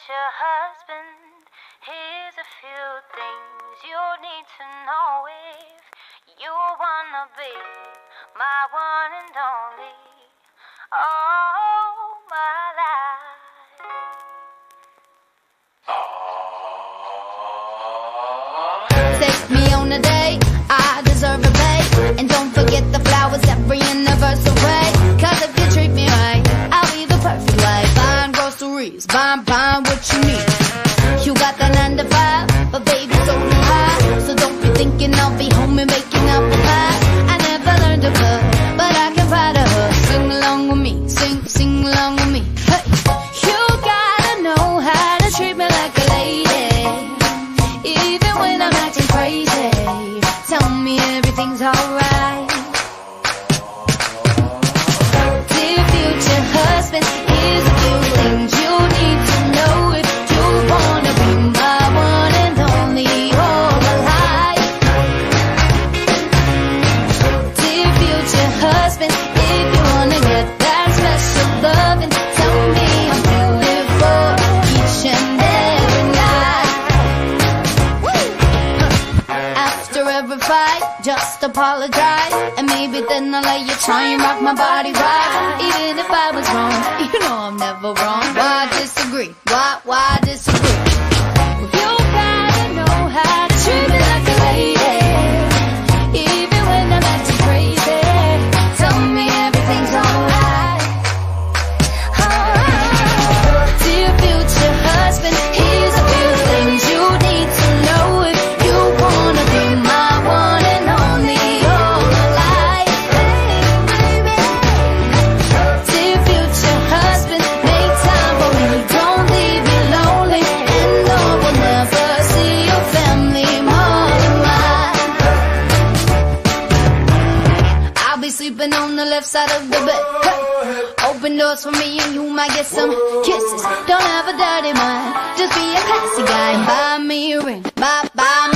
future husband, here's a few things you need to know if you wanna be my one and only, all my life. Take me on a date, I deserve a bait. And don't forget the flowers every anniversary. Cause if you treat me right, I'll be the perfect wife. Buying groceries, buying what you need. You got the 9 to 5, but baby so do I. So don't be thinking I'll be home and making apple pie. I never learned to cook, but I can buy the hook. Sing along with me, sing along with me. Hey, you gotta know how to treat me like a lady, even when I'm acting crazy. Tell me everything's alright. Dear future husband, here's a few things you need to know if you wanna be my one and only all my life. Dear future husband, if you wanna get that special loving, tell me I'm beautiful each and every night. After every fight, just apologize, and maybe then I'll let you try and rock my body right. Even if I was wrong, you know I'm never wrong. Why disagree? Why disagree? You gotta know how to treat me like a lady, even when I'm acting crazy. Tell me everything's alright. Dear future husband, here's a few things you need to know if you wanna be my one and only all my life. Dear future husband, make time for me, don't leave me lonely, and no, we'll never see your family more than mine. I'll be sleeping on the left side of the bed. Hey. Open doors for me and you might get some kisses. Don't have a dirty mind, just be a classy guy. Buy me a ring, buy